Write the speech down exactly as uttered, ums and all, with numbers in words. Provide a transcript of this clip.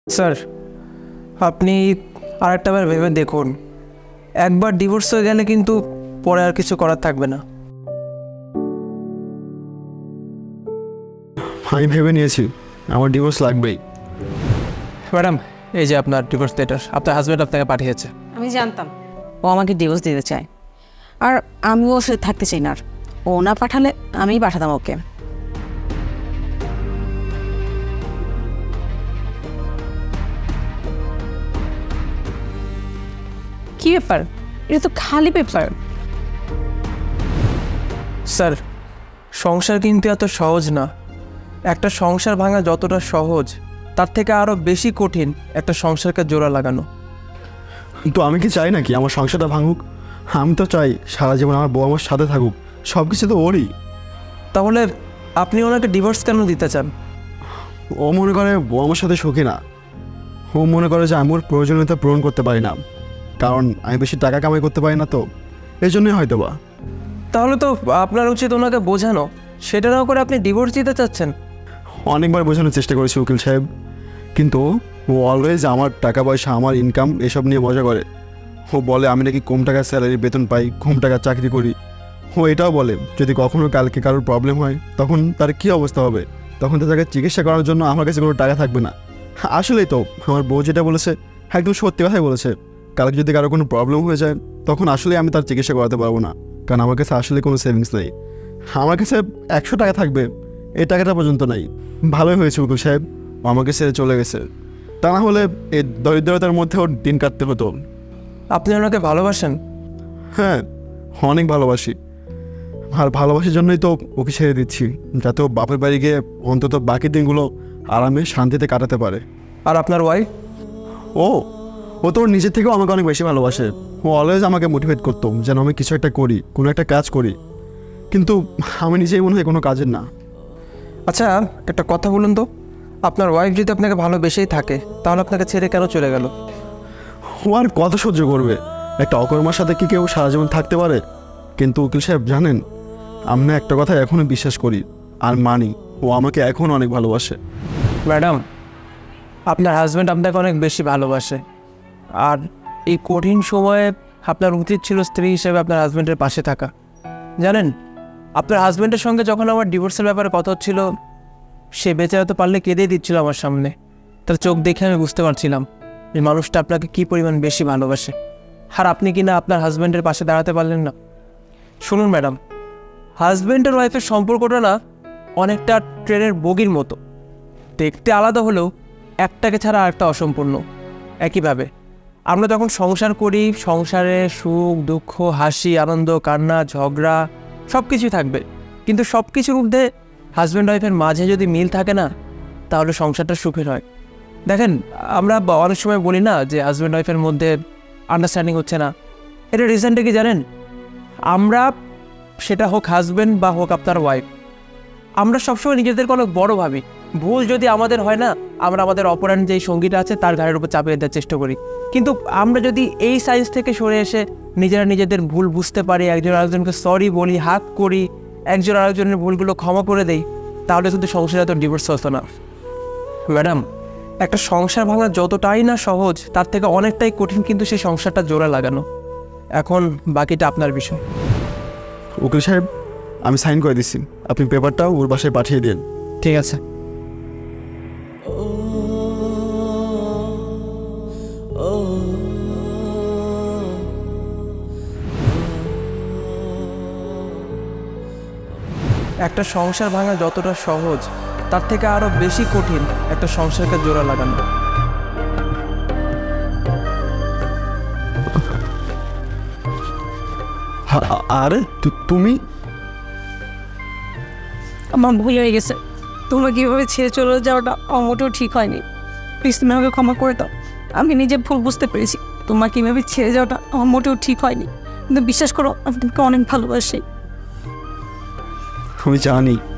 Sir, আপনি আরেকটা বার ভেবে দেখুন। একবার ডিভোর্স হয়ে গেলে কিন্তু পরে আর কিছু করার থাকবে না। আমি ভেবে নিয়েছি আমার ডিভোর্স লাগবেই। ম্যাডাম, এই যে আপনার ডিভোর্স লেটার আপনার হাজব্যান্ড আপনাকে পাঠিয়েছে। আমি জানতাম ও আমাকে ডিভোর্স দিতে চায়, আর আমিও ওর সাথে থাকতে চাই না। আর ও না পাঠালে আমিই পাঠাতাম ওকে। কি ব্যাপার? এটা তো খালি পেপার। স্যার, সংসার কিন্তু এত সহজ না। একটা সংসার ভাঙা যতটা সহজ, তার থেকে আরও বেশি কঠিন একটা সংসারকে জোড়া লাগানো। তো আমি কি চাই নাকি আমার সংসারটা ভাঙুক? আমি তো চাই সারা জীবন আমার বউ আমার সাথে থাকুক। সব কিছু তো ওরই। তাহলে আপনি ওনাকে ডিভোর্স কেন দিতে চান? ও মনে করে বউ আমার সাথে সুখী না। ও মনে করে যে আমি ওর প্রয়োজনীয়তা পূরণ করতে পারি না, কারণ আমি বেশি টাকা কামাই করতে পারি না, তো এই জন্যই হয়তো বা। তাহলে তো আপনার উচিত ওনাকে বোঝানো। সেটা না করে আপনি ডিভোর্স দিতে চাচ্ছেন। অনেকবার বোঝানোর চেষ্টা করেছি উকিল সাহেব, কিন্তু ও অলওয়েজ আমার টাকা পয়সা, আমার ইনকাম এসব নিয়ে মজা করে। ও বলে আমি নাকি কম টাকার স্যালারি বেতন পাই, কম টাকার চাকরি করি। ও এটাও বলে যদি কখনো কালকে কারোর প্রবলেম হয় তখন তার কী অবস্থা হবে, তখন তো তাকে চিকিৎসা করার জন্য আমার কাছে কোনো টাকা থাকবে না। আসলেই তো আমার বউ যেটা বলেছে একদম সত্যি কথাই বলেছে। কালকে যদি কারো কোনো প্রবলেম হয়ে যায় তখন আসলে আমি তার চিকিৎসা করাতে পারবো না, কারণ আমার কাছে আসলে কোনো সেভিংস নেই। আমার কাছে একশো টাকা থাকবে, এই টাকাটা পর্যন্ত নাই। ভালোই হয়েছে উকিল সাহেব, ও আমাকে ছেড়ে চলে গেছে। তা না হলে এই দরিদ্রতার মধ্যে ওর দিন কাটতে হতো। আপনি ওনাকে ভালোবাসেন? হ্যাঁ, অনেক ভালোবাসি। আর ভালোবাসার জন্যই তো ওকে ছেড়ে দিচ্ছি, যাতে ও বাপের বাড়ি গিয়ে অন্তত বাকি দিনগুলো আরামে শান্তিতে কাটাতে পারে। আর আপনার ওয়াইফ? ও ও তো ওর নিজের থেকেও আমাকে অনেক বেশি ভালোবাসে। ও অলওয়েজ আমাকে মোটিভেট করতো যেন আমি কিছু একটা করি, কোনো একটা কাজ করি, কিন্তু আমি নিজেই মনে হয় কোনো কাজের না। আচ্ছা, একটা কথা বলুন তো, আপনার ওয়াইফ যদি আপনাকে ভালোবেসেই থাকে তাহলে আপনাকে ছেড়ে কেন চলে গেল? ও আর কত সহ্য করবে? একটা অকর্মার সাথে কি কেউ সারা জীবন থাকতে পারে? কিন্তু উকিল সাহেব জানেন, আমি না একটা কথা এখনও বিশ্বাস করি আর মানি, ও আমাকে এখন অনেক ভালোবাসে। ম্যাডাম, আপনার হাজব্যান্ড আপনাকে অনেক বেশি ভালোবাসে, আর এই কঠিন সময়ে আপনার উচিত ছিল স্ত্রী হিসেবে আপনার হাজব্যান্ডের পাশে থাকা। জানেন, আপনার হাজব্যান্ডের সঙ্গে যখন আমার ডিভোর্সের ব্যাপারে কথা হচ্ছিল, সে বেঁচে হয়তো পারলে কেঁদেই দিচ্ছিল আমার সামনে। তার চোখ দেখে আমি বুঝতে পারছিলাম যে মানুষটা আপনাকে কী পরিমাণ বেশি ভালোবাসে। আর আপনি কি না আপনার হাজব্যান্ডের পাশে দাঁড়াতে পারলেন না? শুনুন ম্যাডাম, হাজব্যান্ড আর ওয়াইফের সম্পর্কটা না অনেকটা ট্রেনের বগির মতো। দেখতে আলাদা হলেও একটাকে ছাড়া আরেকটা অসম্পূর্ণ। একইভাবে আমরা যখন সংসার করি, সংসারে সুখ দুঃখ, হাসি আনন্দ, কান্না, ঝগড়া সব কিছুই থাকবে, কিন্তু সব কিছুর মধ্যে হাজব্যান্ড ওয়াইফের মাঝে যদি মিল থাকে না, তাহলে সংসারটা সুখের হয়। দেখেন, আমরা অনেক সময় বলি না যে হাজব্যান্ড ওয়াইফের মধ্যে আন্ডারস্ট্যান্ডিং হচ্ছে না। এটা রিজনটা কি জানেন? আমরা, সেটা হোক হাজব্যান্ড বা হোক আপনার ওয়াইফ, আমরা সবসময় নিজেদেরকে অনেক বড় ভাবি। ভুল যদি আমাদের হয় না, আমরা আমাদের অপরাধ যেই সঙ্গীটা আছে তার ঘাড়ের উপর চাপিয়ে দেওয়ার চেষ্টা করি। কিন্তু আমরা যদি এই সাইজ থেকে সরে এসে নিজেরা নিজেদের ভুল বুঝতে পারি, একজন আরেকজনকে সরি বলি, হাত করি, একজন আরেকজনের ভুলগুলো ক্ষমা করে দেই, তাহলে কিন্তু সংসারে তো ডিভোর্স হতো না। ম্যাডাম, একটা সংসার ভাঙা যতটাই না সহজ, তার থেকে অনেকটাই কঠিন কিন্তু সেই সংসারটা জোড়া লাগানো। এখন বাকিটা আপনার বিষয়। উকিল সাহেব, আমি সাইন করে দিচ্ছি, আপনি পেপারটাও ওর বাসায় পাঠিয়ে দিন। ঠিক আছে। একটা সংসার ভাঙা যতটা সহজ, তার থেকে আরো বেশি কঠিন একটা সংসারকে জোড়া লাগানো। আরে তুমি? আমার ভুল হয়ে গেছে। তোমরা কীভাবে ছেড়ে চলে যাওয়াটা মোটেও ঠিক হয়নি। প্লিজ তুমি আমাকে ক্ষমা করে দাও। আমি নিজে ভুল বুঝতে পেরেছি। তোমার কীভাবে ছেড়ে যাওয়াটা আমার মোটেও ঠিক হয়নি, কিন্তু বিশ্বাস করো আমি তোমাকে অনেক ভালোবাসি। আমি জানি